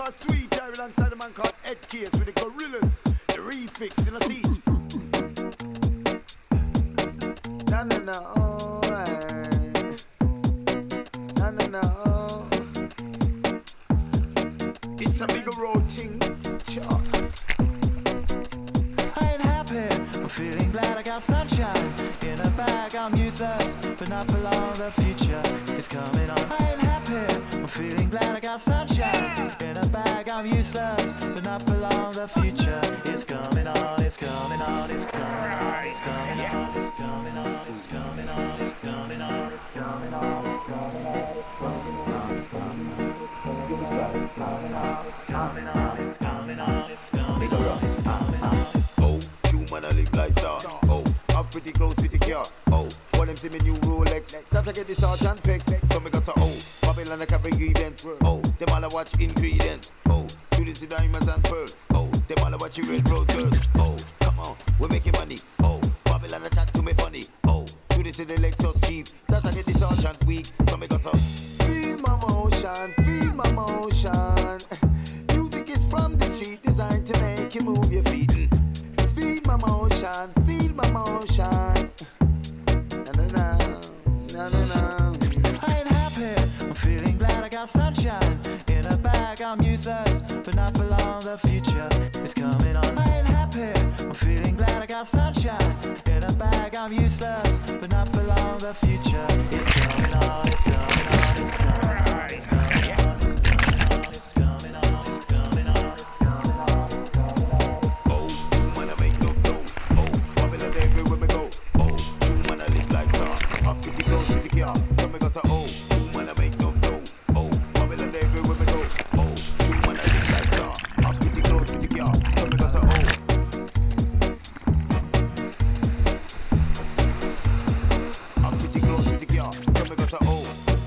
called Sweet, Jerry alongside the man called Ed Case with the Gorillas, the refix in a siege. Na na na, oh, na na na, oh. It's a bigger road thing, sure. I ain't happy, I'm feeling glad I got sunshine in a bag. I'm useless, but not for long. The future is coming on. I ain't happy, I'm feeling glad I got sunshine in a bag. I'm useless, but not for long. The future is coming on. It's coming on. It's coming on. It's coming on. It's coming on. It's coming on. It's coming on. It's coming on. It's coming on. It's coming on. It's coming on. It's coming on. It's coming on. It's coming on. It's coming on. Oh, you wanna live like that. Oh, I'm pretty close with the car. Oh, what them see me new Rolex. That I get the sergeant fix. So me got a oh, Babylon I carry ingredients. Oh, them all I watch ingredients. Oh, do this with diamonds and pearl. Oh, them all I watch you red rose girls. Oh, come on, we're making money. Oh, Babylon I chat to me funny. Oh, do this with the Lexus Jeep. That I get the sergeant weak. So me got a feel my motion, feel my motion. Music is from the street, designed to make you move your feet. Feel my motion, feel my motion. Na na na, na na na. I ain't happy, I'm feeling glad I got sunshine in a bag. I'm useless, but not for long. The future is coming on. I ain't happy, I'm feeling glad I got sunshine in a bag. I'm useless, but not for long. The future is coming on. It's coming on. It's coming on. It's coming on. It's coming on. It's coming on. It's coming on. It's coming on. Oh, you wanna make no dough. Oh, Babylon everywhere we go. Oh, you wanna live like that. I'm pretty close with the car. So me got a oh, you wanna make no dough. Oh, Babylon everywhere we go. Oh, you wanna live like that. I'm pretty close with the car. So me got a oh. I'm pretty close with the car. So me got a oh.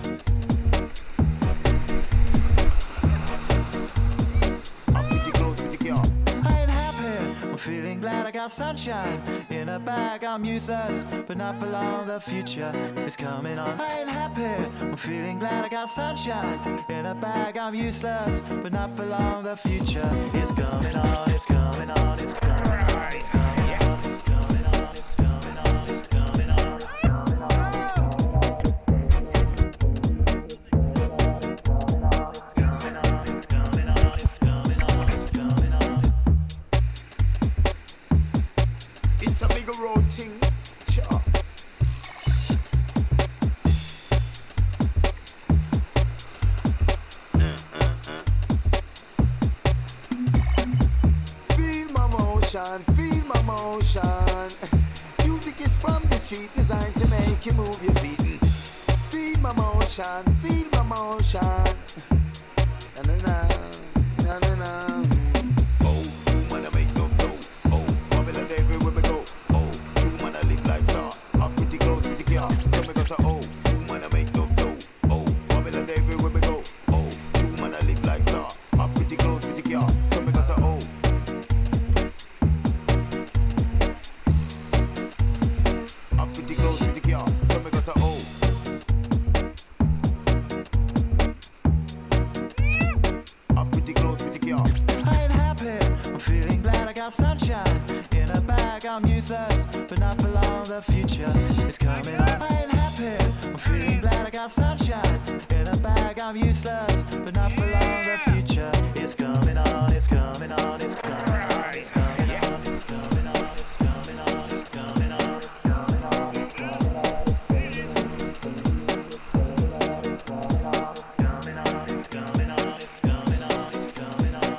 I'm pretty close with the car. I ain't happy, I'm feeling glad I got sunshine in a bag. I'm useless, but not for long. The future is coming on. I ain't happy, I'm feeling glad I got sunshine in a bag. I'm useless, but not for long. The future is coming on. It's coming on. It's coming on. It's coming on. It's coming on. It's coming on. It's coming on. It's coming on. It's a bigger road thing, sure. Feel my motion, feel my motion. Music is from the street, designed to make you move your feet. Feel my motion, feel my motion. Na na na, na na na. Oh, you wanna make no dough. Oh, Babylon everywhere we go. Oh, you wanna live like that. I'm pretty close with the car. So me got a oh, you wanna make no dough. Oh, Babylon everywhere we go. Oh, you wanna live like that. I'm pretty close with the car. So me got a oh. I'm pretty close with the car. So me got a oh. I'm pretty close with the car. I ain't happy, I'm feeling glad I got sunshine in a bag. I'm useless, but not for long. The future is coming on. I ain't happy, I'm feeling glad I got sunshine in a bag. I'm useless, but not for long. The future is coming on. It's coming on. It's coming on. It's coming on. It's coming on. It's coming on. It's coming on. It's coming on. It's coming on. It's coming on. It's coming on. It's coming on. It's coming on. It's coming on.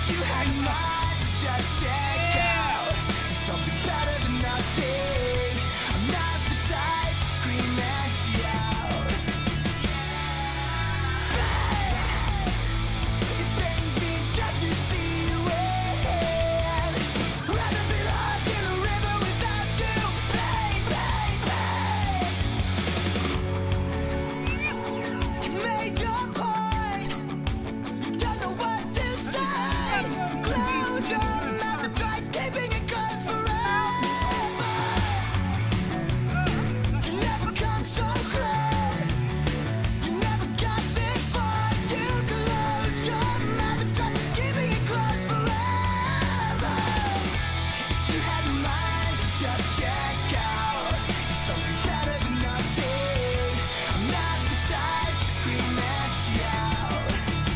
you had your mind to just check out something better than nothing, I'm not the type to scream and shout. It pains me just to see you in. Rather be lost in a river without you. Pain, pain, pain. You made your point, don't know what to say. Close your mouth and try keeping it closed forever. You never come so close, you never got this far. You close your mouth and try keeping it closed forever. If you had a mind to just check out something better than nothing, I'm not the type to scream and shout.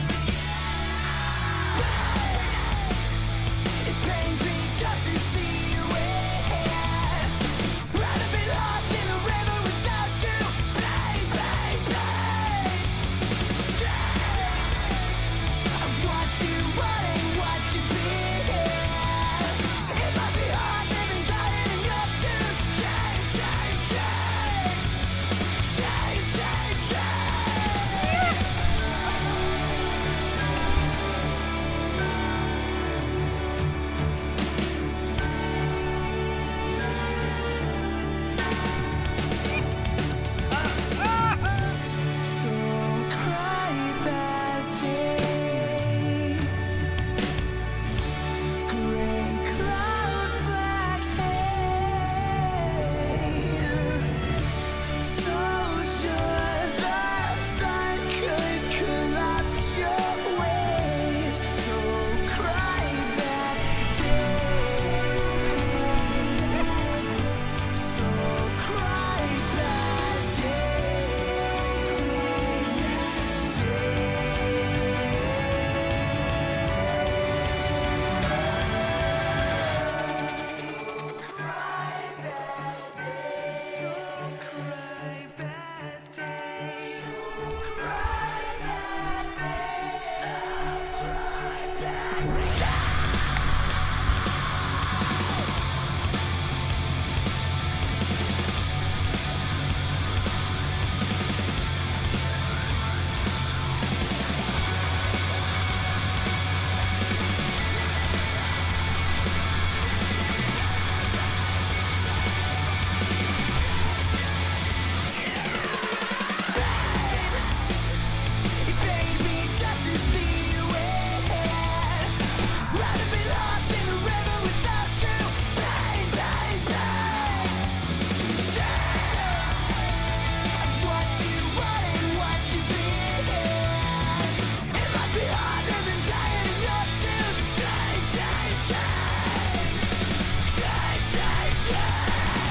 It pains me just to see you in. Rather be lost in a river without you. Pain, pain, pain. Of what you want and what you been. It might be hard living tired in your shoes. Shame, shame, shame. Shame, shame, shame. So cry that day. Gray clouds, black haze. So sure the sun could collapse your waves. So cry that day. So cry that day. It pains me just to see you in. Rather be lost in a river without you. Pain, pain, pain. Of what you want and what you been. It must be hard living tired in your shoes. Shame, shame, shame. Shame, shame, shame.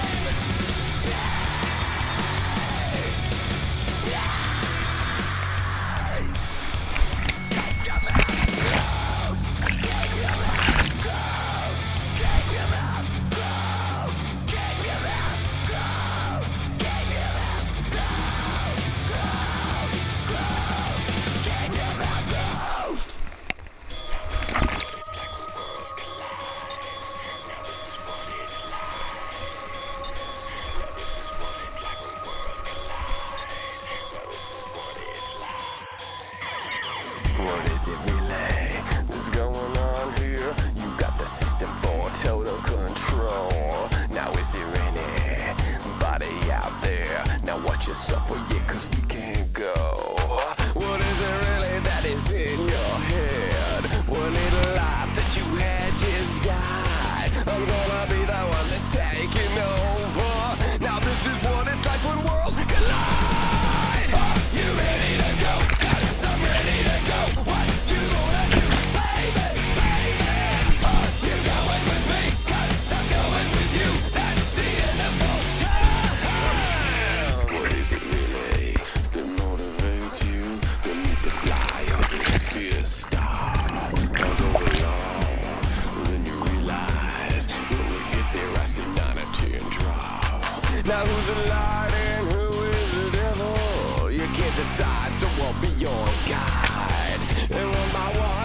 What is it really? What's going on here? You got the system for total control. Now is there anybody out there? Now watch yourself for you, cause we can't go. What is it really that is in your head? One little life that you had just died. I'm gonna be the one that's taking over. Now this is what it's like when worlds collide. You ready to go? I'm ready to go. What you gonna do, baby, baby? You going with me? 'Cause I'm going with you. That's the end of all time. What is it really that motivates you? To meet the fly or the spear star? I'll go along. Then you realize when we get there, I see 9 or 10 drop. Now who's the light and who is the devil? You can't decide, so I'll be your guide. And one by one